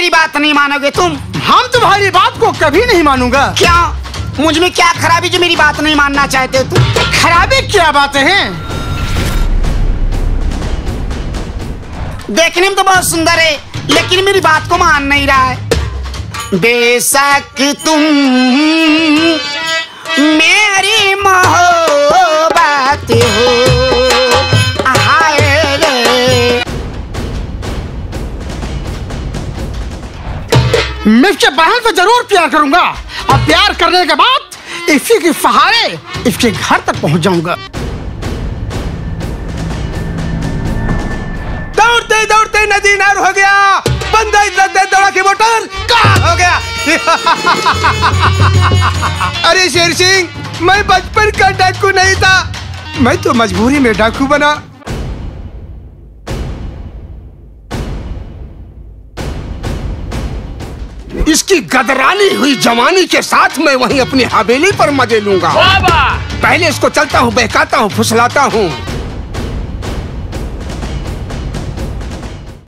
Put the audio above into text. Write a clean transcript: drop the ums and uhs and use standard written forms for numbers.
मेरी बात नहीं मानोगे तुम? हम तुम्हारी बात को कभी नहीं मानूंगा। क्या? मुझ में क्या खराबी जो मेरी बात नहीं मानना चाहते तुम? खराबी क्या बातें हैं? देखने में तो बहुत सुंदर है, लेकिन मेरी बात को मान नहीं रहा है। बेशक तुम मेरी मोहब्बत हो, हाय रे। मैं इसके बहन से जरूर प्यार करूंगा, और प्यार करने के बाद इसी के सहारे इसके घर तक पहुंच जाऊंगा। दौड़ते दौड़ते नदी नार हो गया, बंदा इतने दौड़ा की मोटर कहाँ हो गया। अरे शेर सिंह, मैं बचपन का डाकू नहीं था, मैं तो मजबूरी में डाकू बना। इसकी गदरानी हुई जवानी के साथ मैं वहीं अपनी हवेली पर मजे लूंगा। पहले इसको चलता हूँ, बहकाता हूँ, फुसलाता हूँ।